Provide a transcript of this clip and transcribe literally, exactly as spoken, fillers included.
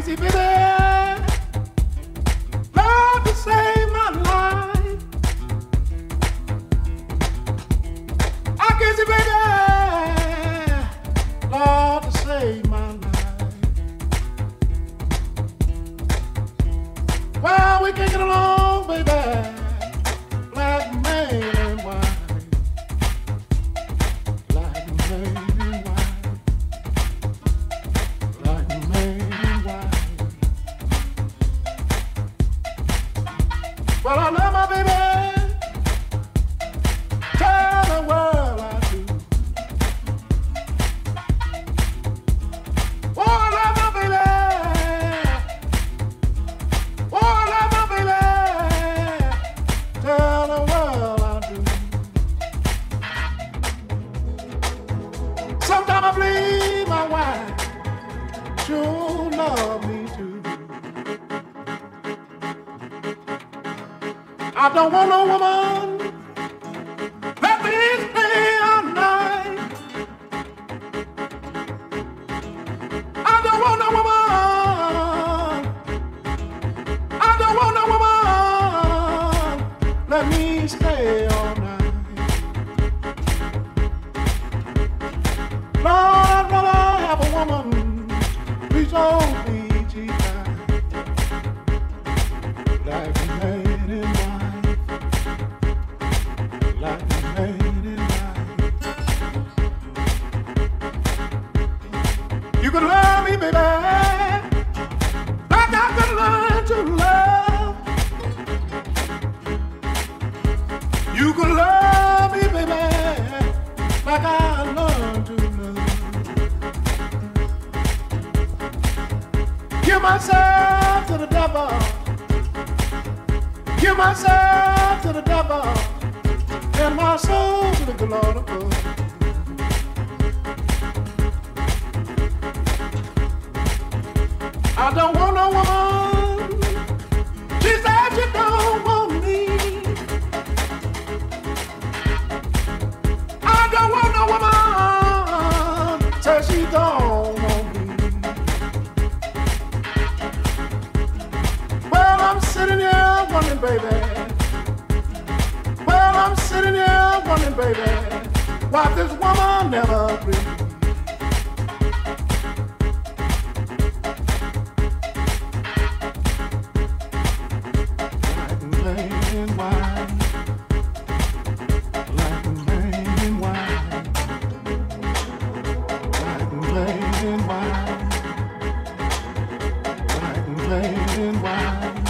see, baby, Lord, to save my life. I can see, baby, Lord, to save my life. Well, we can't get along, baby, black man and white. Black man and white. Black man and white. Well, I love my baby. Tell the world I do. Oh, I love my baby. Oh, I love my baby. Tell the world I do. Sometimes I believe my wife sure love me too. I don't want no woman let me stay all night. I don't want no woman. I don't want no woman let me stay all night. Lord, I'd rather have a woman reach on me, Jesus, like a man in white, like a man in white. You can love me, baby, like I can learn to love. You can love me, baby, like I learned to love. Give myself to the devil. Give myself to the devil. And my soul to the good Lord above. I don't want no woman. She said she don't want me. I don't want no woman. Said she don't want me. Well, I'm sitting here wondering, baby. Well, I'm sitting here wondering, baby, why this woman never agreed. Black man and white. Black man and white. Black man and white. Black man and white.